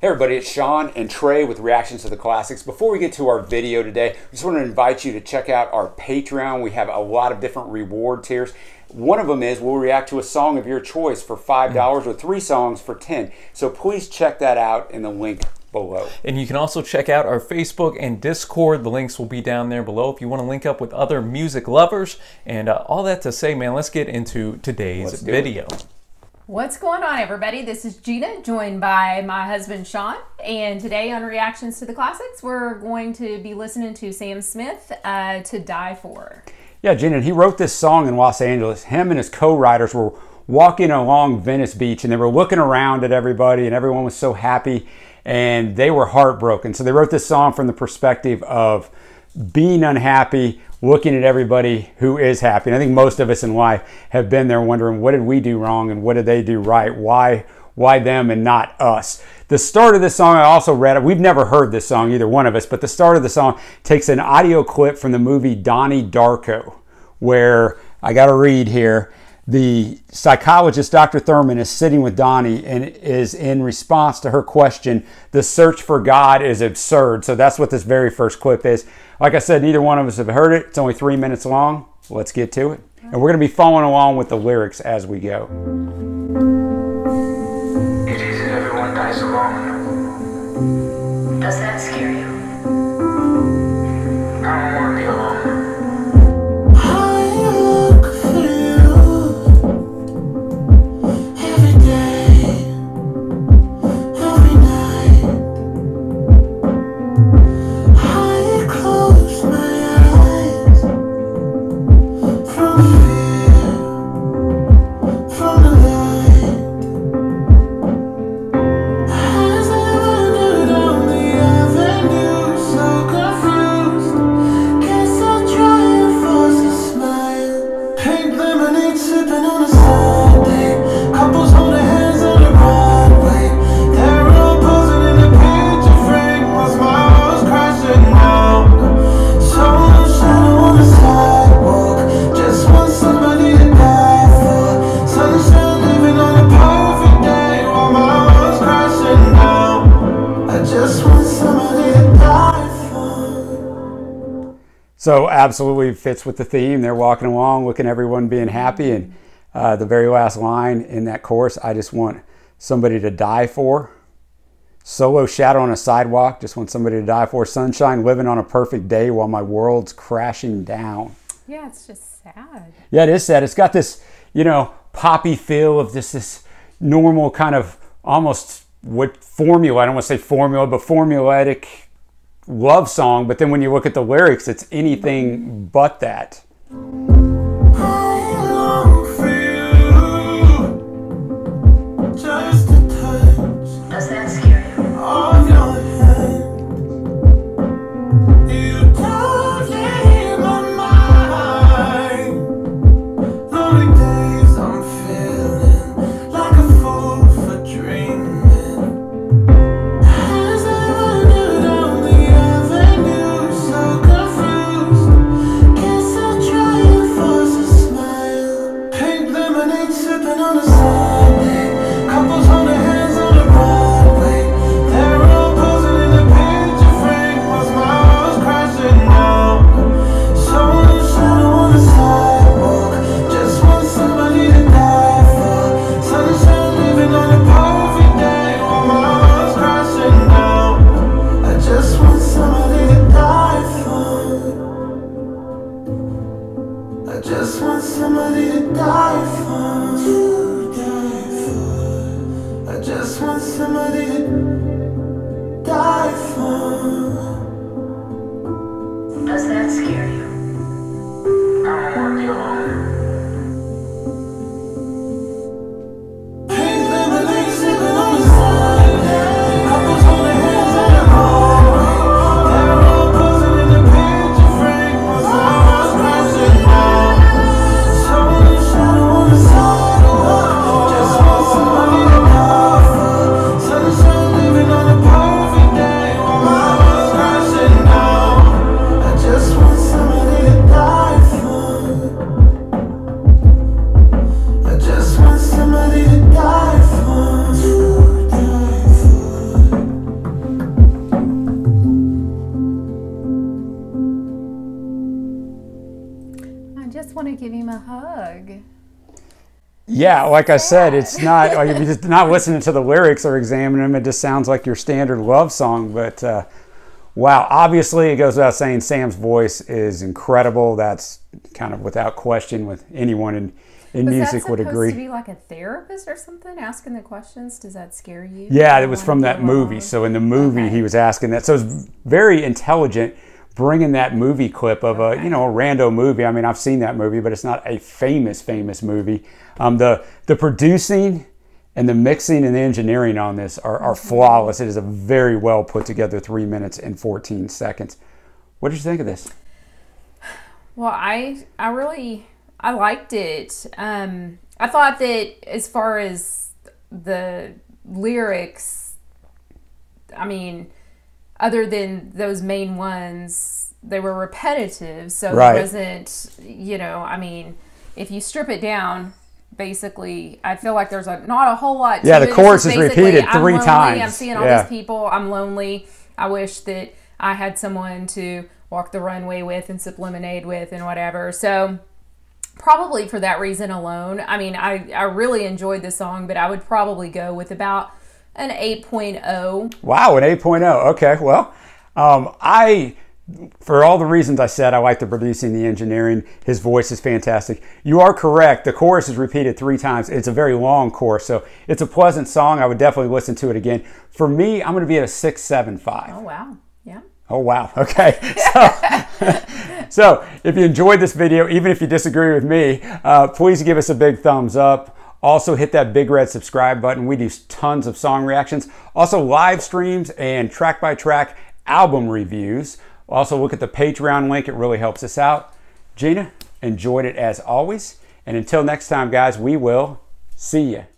Hey everybody, it's Sean and Trey with Reactions to the Classics. Before we get to our video today, I just want to invite you to check out our Patreon. We have a lot of different reward tiers. One of them is we'll react to a song of your choice for $5 or 3 songs for $10. So please check that out in the link below. And you can also check out our Facebook and Discord. The links will be down there below if you want to link up with other music lovers. And all that to say, man, let's get into today's video. What's going on, everybody? This is Gina, joined by my husband Sean, and today on Reactions to the Classics, we're going to be listening to Sam Smith, To Die For. Yeah, Gina, he wrote this song in Los Angeles. Him and his co-writers were walking along Venice Beach, and they were looking around at everybody, and everyone was so happy, and they were heartbroken. So they wrote this song from the perspective of being unhappy, looking at everybody who is happy. And I think most of us in life have been there wondering, what did we do wrong and what did they do right? Why them and not us? The start of this song, I also read it. We've never heard this song, either one of us, but the start of the song takes an audio clip from the movie Donnie Darko, where, I got to read here, the psychologist, Dr. Thurman, is sitting with Donnie and is in response to her question, the search for God is absurd. So that's what this very first clip is. Like I said, neither one of us have heard it. It's only 3 minutes long. Let's get to it. And we're going to be following along with the lyrics as we go. It is that everyone dies alone. Does that scare you? I don't want to be alone. So absolutely fits with the theme. They're walking along, looking at everyone being happy, and the very last line in that chorus, I just want somebody to die for. Solo shadow on a sidewalk, just want somebody to die for. Sunshine, living on a perfect day while my world's crashing down. Yeah, it's just sad. Yeah, it is sad. It's got this, you know, poppy feel of this normal kind of almost what formula, I don't want to say formula, but formulaic love song, but then when you look at the lyrics, it's anything but that. Does that scare you? I just want somebody to die for. I just want somebody to die for. Does that scare you? I don't want to be alone. want to give him a hug. Yeah, like I said, it's not like if you're just not listening to the lyrics or examining them, it just sounds like your standard love song. But wow, obviously it goes without saying, Sam's voice is incredible. That's kind of without question with anyone in music would agree. Was that supposed to be like a therapist or something asking the questions? Does that scare you? Yeah, it was from that movie. So in the movie, he was asking that. So it's very intelligent, bringing that movie clip of a rando movie. I mean, I've seen that movie, but it's not a famous movie. The producing and the mixing and the engineering on this are flawless. It is a very well put together 3 minutes and 14 seconds. What did you think of this? Well, I liked it. I thought that as far as the lyrics, I mean, other than those main ones, they were repetitive. So Right. There wasn't, I mean, if you strip it down, basically, I feel like there's not a whole lot to Yeah, it. the chorus It's is just basically, repeated I'm 3 lonely, times. I'm seeing all Yeah. these people. I'm lonely. I wish that I had someone to walk the runway with and sip lemonade with and whatever. So probably for that reason alone. I mean, I really enjoyed the song, but I would probably go with about an 8.0. Wow, an 8.0. Okay, well, for all the reasons I said, I like the producing, the engineering. His voice is fantastic. You are correct. The chorus is repeated 3 times. It's a very long chorus, so it's a pleasant song. I would definitely listen to it again. For me, I'm going to be at a 6.75. Oh, wow. Yeah. Oh, wow. Okay. So if you enjoyed this video, even if you disagree with me, please give us a big thumbs up. Also, hit that big red subscribe button. We do tons of song reactions. Also, live streams and track-by-track album reviews. Also, look at the Patreon link. It really helps us out. Gina, enjoyed it as always. And until next time, guys, we will see you.